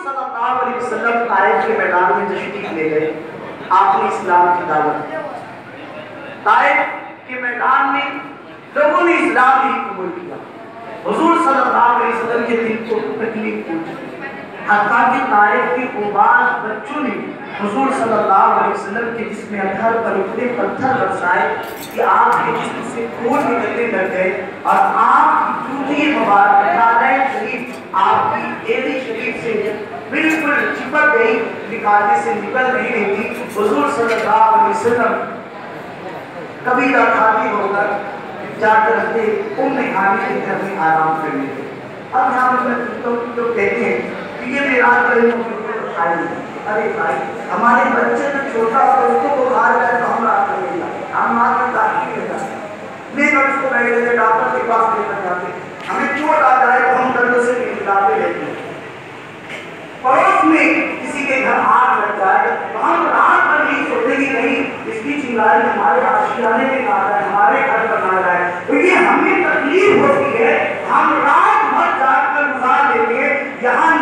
صلی اللہ علیہ وسلم طائف کے میدان میں تشریف لے گئے. آپ نے اسلام کی دعوت دی. طائف کے میدان میں لوگوں نے اسلام ہی قبول کیا. حضور صلی اللہ علیہ وسلم کے دل کو تکلیف پہنچی. حتیٰ کہ طائف کے قباد بچوں نے حضور صلی اللہ علیہ وسلم کے جسم اطہر پر اتنے پتھر برسائے کہ آپ کے جسم سے خون نکلنے لگ گئے اور آپ کی جوتی مبارک نعلین شریف آپ کی ایدی شریف سے بالکل چپک گئی, نکالنے سے نکل نہیں رہی تھی. حضور صلی اللہ علیہ وسلم کبھی رکھاتی ہو کر جا کر رہتے ہانی کے گھر میں آرام کر لیتے. اب یہاں جو کہتے ہیں کہ یہ میراث کرنے کو شاید ہے. ارے بھائی, ہمارے بچے تو چھوٹا اور اس کو بخار جائے تو ہم رات کر لیں گے, ہم آ کر داخل لے جاتے ہیں, لے کر اس کو بیٹھ لیتے ڈاکٹر کے پاس لے کر جاتے ہیں. ہمیں چوٹ آ جائے تو ہم دردوں سے کھلاتے رہتے ہیں. پڑوس میں کسی کے گھر آگ لگ جائے تو ہم رات بھر نہیں سوتے کہ کہیں اس کی چنگاری ہمارے آشیانے میں نہ جائے, ہمارے گھر پر نہ جائے. تو یہ ہمیں تکلیف ہوتی ہے, ہم رات بھر جاگ کر گزار دیتے ہیں. یہاں